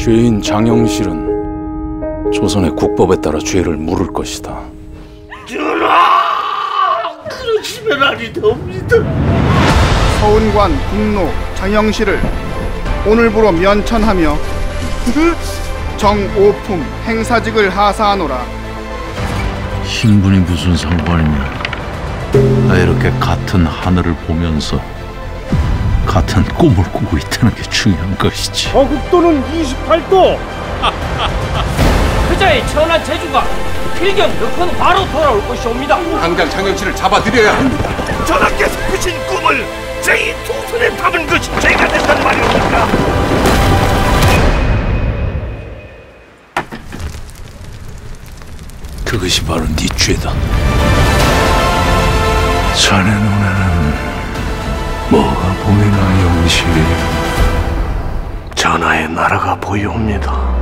죄인 장영실은 조선의 국법에 따라 죄를 물을 것이다. 전하! 그러시면 아니 됩니다. 서운관 국노 장영실을 오늘부로 면천하며 정오품 행사직을 하사하노라. 신분이 무슨 상관이냐. 나 이렇게 같은 하늘을 보면서 같은 꿈을 꾸고 있다는 게 중요한 것이지. 저국도는 28도. 그자의 천한 재주가 필경 넣고는 바로 돌아올 것이옵니다. 당장 장영실을 잡아들여야 합니다. 전하께서 꾸신 꿈을 제 이 두 손에 담은 것이 죄가 된단 말이옵니까? 그것이 바로 네 죄다. 자네 눈에는 뭐가 보이나 영실? 전하의 나라가 보이옵니다.